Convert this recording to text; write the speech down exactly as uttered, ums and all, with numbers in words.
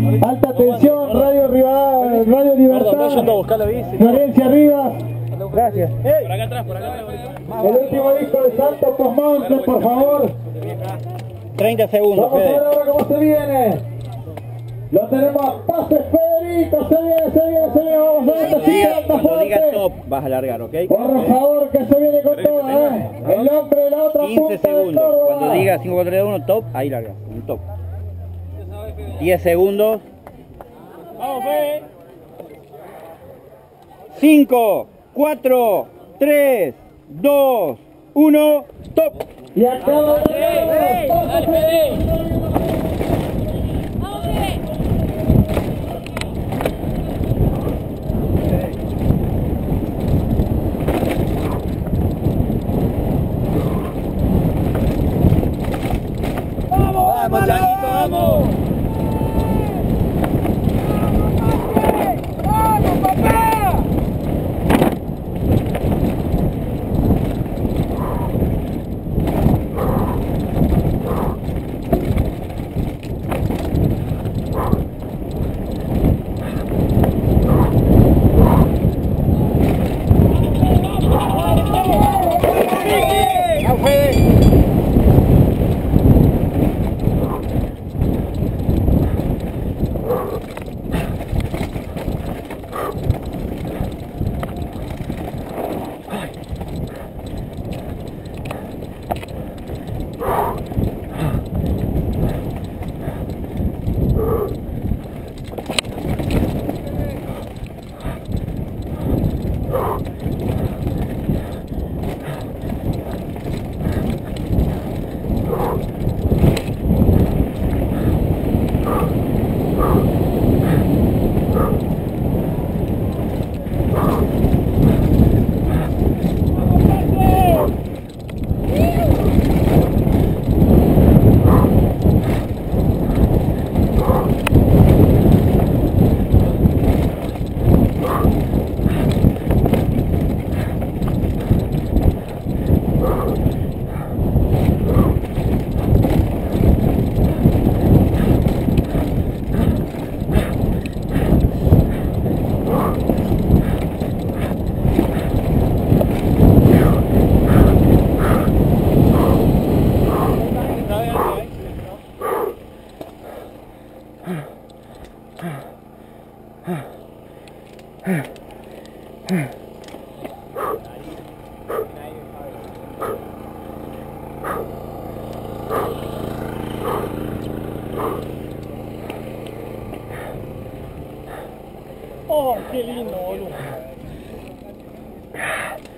Alta tensión, Radio Rivadavia, Radio Libertad, Florencia Rivas. Gracias. Por acá atrás, por acá. El último disco de Santos Posmonte, por favor. treinta segundos, Vamos a Fede. ver ahora cómo se viene. Lo tenemos a Pase Federico, se viene, se viene, se viene. Vamos a ver esta chica, esta Cuando diga fuerte. stop, vas a largar, ¿ok? Por favor, que se viene con todo, ¿eh? El hombre de la otra quince punta de segundos. Córdoba. Cuando diga cinco, cuatro, tres, uno, top, ahí larga. Un top. diez segundos. Vamos, Fede. cinco, cuatro, tres, dos, uno, top. Y acaba de Vamos, Changuito, vamos. ¡Vamos, papá! ¡Vamos, Fede! Oh, qué lindo, boludo.